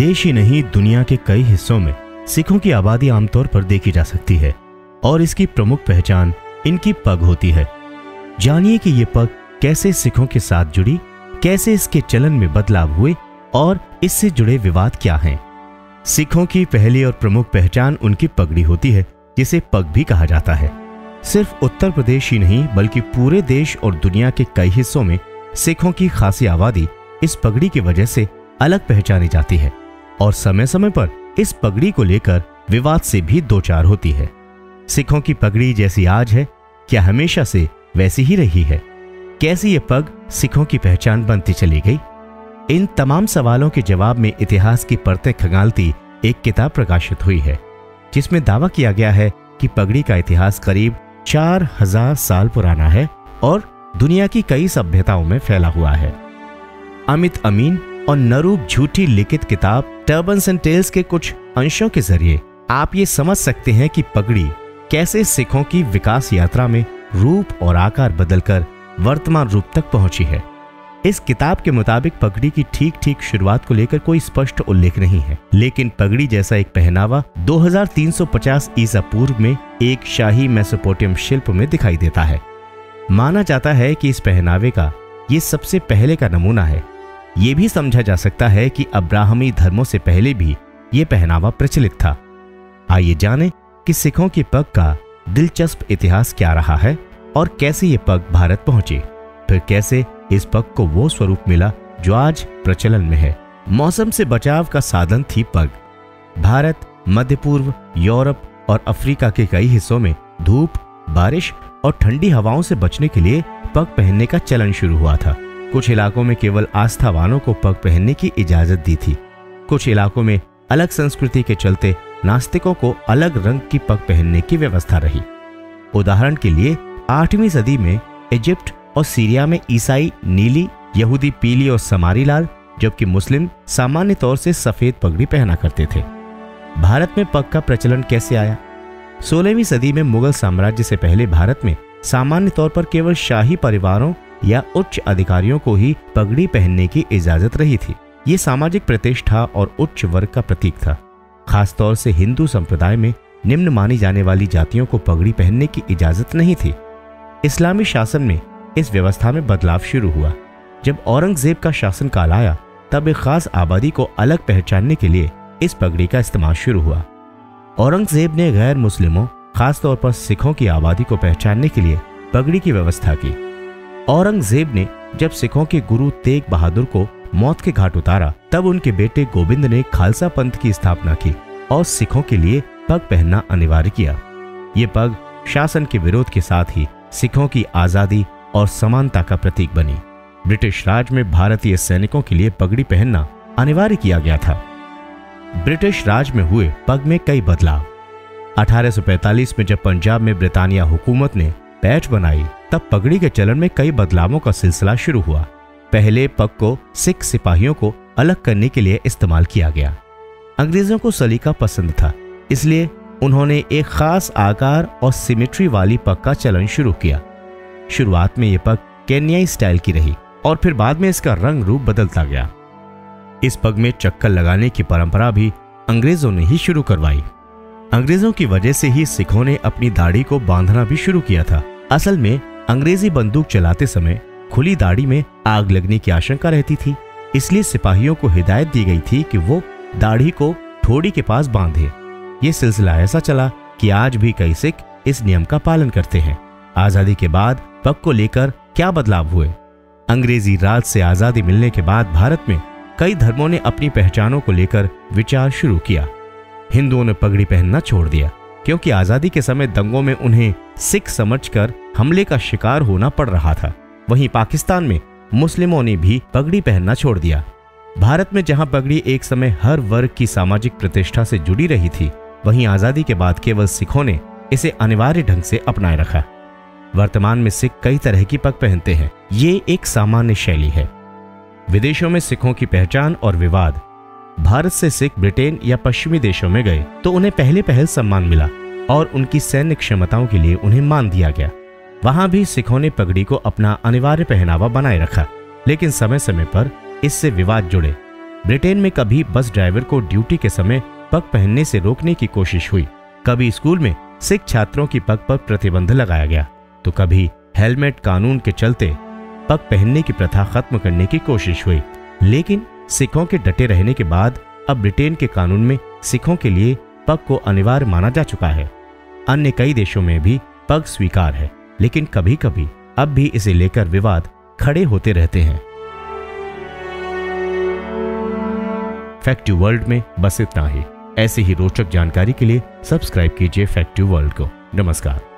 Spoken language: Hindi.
देश ही नहीं दुनिया के कई हिस्सों में सिखों की आबादी आमतौर पर देखी जा सकती है और इसकी प्रमुख पहचान इनकी पग होती है। जानिए कि ये पग कैसे सिखों के साथ जुड़ी, कैसे इसके चलन में बदलाव हुए और इससे जुड़े विवाद क्या हैं। सिखों की पहली और प्रमुख पहचान उनकी पगड़ी होती है, जिसे पग भी कहा जाता है। सिर्फ उत्तर प्रदेश ही नहीं बल्कि पूरे देश और दुनिया के कई हिस्सों में सिखों की खासी आबादी इस पगड़ी की वजह से अलग पहचानी जाती है और समय समय पर इस पगड़ी को लेकर विवाद से भी दो चार होती है। सिखों की पगड़ी जैसी आज है, क्या हमेशा से वैसी ही रही है? कैसे ये पग सिखों की पहचान बनती चली गई? इन तमाम सवालों के जवाब में इतिहास की परतें खंगालती एक किताब प्रकाशित हुई है, जिसमें दावा किया गया है कि पगड़ी का इतिहास करीब 4000 साल पुराना है और दुनिया की कई सभ्यताओं में फैला हुआ है। अमित अमीन और नरूप झूठी लिखित किताब टर्बन्स एंड टेल्स के कुछ अंशों के जरिए आप ये समझ सकते हैं कि पगड़ी कैसे सिखों की विकास यात्रा में रूप और आकार बदलकर वर्तमान रूप तक पहुंची है। इस किताब के मुताबिक पगड़ी की ठीक ठीक शुरुआत को लेकर कोई स्पष्ट उल्लेख नहीं है, लेकिन पगड़ी जैसा एक पहनावा 2350 ईसा पूर्व में एक शाही मेसोपोटामियन शिल्प में दिखाई देता है। माना जाता है कि इस पहनावे का ये सबसे पहले का नमूना है। ये भी समझा जा सकता है कि अब्राहमी धर्मों से पहले भी ये पहनावा प्रचलित था। आइए जानें कि सिखों की पग का दिलचस्प इतिहास क्या रहा है और कैसे ये पग भारत पहुंची, फिर कैसे इस पग को वो स्वरूप मिला जो आज प्रचलन में है। मौसम से बचाव का साधन थी पग। भारत, मध्य पूर्व, यूरोप और अफ्रीका के कई हिस्सों में धूप, बारिश और ठंडी हवाओं से बचने के लिए पग पहनने का चलन शुरू हुआ था। कुछ इलाकों में केवल आस्थावानों को पग पहनने की इजाजत दी थी। कुछ इलाकों में अलग संस्कृति के चलते नास्तिकों को अलग रंग की पग पहनने की व्यवस्था रही। उदाहरण के लिए 8वीं सदी में इजिप्ट और सीरिया में ईसाई नीली, यहूदी पीली और समारी लाल, जबकि मुस्लिम सामान्य तौर से सफेद पगड़ी पहना करते थे। भारत में पग का प्रचलन कैसे आया? 16वीं सदी में मुगल साम्राज्य से पहले भारत में सामान्य तौर पर केवल शाही परिवारों या उच्च अधिकारियों को ही पगड़ी पहनने की इजाजत रही थी। ये सामाजिक प्रतिष्ठा और उच्च वर्ग का प्रतीक था। खासतौर से हिंदू संप्रदाय में निम्न मानी जाने वाली जातियों को पगड़ी पहनने की इजाजत नहीं थी। इस्लामी शासन में इस व्यवस्था में बदलाव शुरू हुआ। जब औरंगजेब का शासनकाल आया, तब एक खास आबादी को अलग पहचानने के लिए इस पगड़ी का इस्तेमाल शुरू हुआ। औरंगजेब ने गैर मुस्लिमों, खासतौर पर सिखों की आबादी को पहचानने के लिए पगड़ी की व्यवस्था की। औरंगजेब ने जब सिखों के गुरु तेग बहादुर को मौत के घाट उतारा, तब उनके बेटे गोविंद ने खालसा पंथ की स्थापना की और सिखों के लिए पग पहनना अनिवार्य किया। ये पग शासन के विरोध के साथ ही सिखों की आजादी और समानता का प्रतीक बनी। ब्रिटिश राज में भारतीय सैनिकों के लिए पगड़ी पहनना अनिवार्य किया गया था। ब्रिटिश राज में हुए पग में कई बदलाव। 1845 में जब पंजाब में ब्रिटानिया हुकूमत ने पैच बनाई, तब पगड़ी के चलन में कई बदलावों का सिलसिला शुरू हुआ। पहले पग को सिख सिपाहियों को अलग करने के लिए इस्तेमाल किया गया। अंग्रेजों को सलीका पसंद था, इसलिए उन्होंने एक खास आकार और सिमेट्री वाली पग का चलन शुरू किया। शुरुआत में यह पग केन्याई स्टाइल की रही और फिर बाद में इसका रंग रूप बदलता गया। इस पग में चक्कर लगाने की परंपरा भी अंग्रेजों ने ही शुरू करवाई। अंग्रेजों की वजह से ही सिखों ने अपनी दाढ़ी को बांधना भी शुरू किया था। असल में अंग्रेजी बंदूक चलाते समय खुली दाढ़ी में आग लगने की आशंका रहती थी, इसलिए सिपाहियों को हिदायत दी गई थी कि वो दाढ़ी को ठोड़ी के पास बांधे। ये सिलसिला ऐसा चला कि आज भी कई सिख इस नियम का पालन करते हैं। आजादी के बाद पग को लेकर क्या बदलाव हुए? अंग्रेजी राज से आजादी मिलने के बाद भारत में कई धर्मों ने अपनी पहचानों को लेकर विचार शुरू किया। हिंदुओं ने पगड़ी पहनना छोड़ दिया क्योंकि आजादी के समय दंगों में उन्हें सिख समझकर हमले का शिकार होना पड़ रहा था। वहीं पाकिस्तान में मुस्लिमों ने भी पगड़ी पहनना छोड़ दिया। भारत में जहां पगड़ी एक समय हर वर्ग की सामाजिक प्रतिष्ठा से जुड़ी रही थी, वहीं आजादी के बाद केवल सिखों ने इसे अनिवार्य ढंग से अपनाए रखा। वर्तमान में सिख कई तरह की पग पहनते हैं। ये एक सामान्य शैली है। विदेशों में सिखों की पहचान और विवाद। भारत से सिख ब्रिटेन या पश्चिमी देशों में गए तो उन्हें पहले पहल सम्मान मिला और उनकी सैन्य क्षमताओं के लिए उन्हें मान दिया गया। वहां भी सिखों ने पगड़ी को अपना अनिवार्य पहनावा बनाए रखा, लेकिन समय समय पर इससे विवाद जुड़े। ब्रिटेन में कभी बस ड्राइवर को ड्यूटी के समय पग पहनने से रोकने की कोशिश हुई, कभी स्कूल में सिख छात्रों की पग पर प्रतिबंध लगाया गया, तो कभी हेलमेट कानून के चलते पग पहनने की प्रथा खत्म करने की कोशिश हुई। लेकिन सिखों के डटे रहने के बाद अब ब्रिटेन के कानून में सिखों के लिए पग को अनिवार्य माना जा चुका है। अन्य कई देशों में भी पग स्वीकार है, लेकिन कभी कभी अब भी इसे लेकर विवाद खड़े होते रहते हैं। फैक्ट वर्ल्ड में बस इतना ही। ऐसी ही रोचक जानकारी के लिए सब्सक्राइब कीजिए फैक्ट वर्ल्ड को। नमस्कार।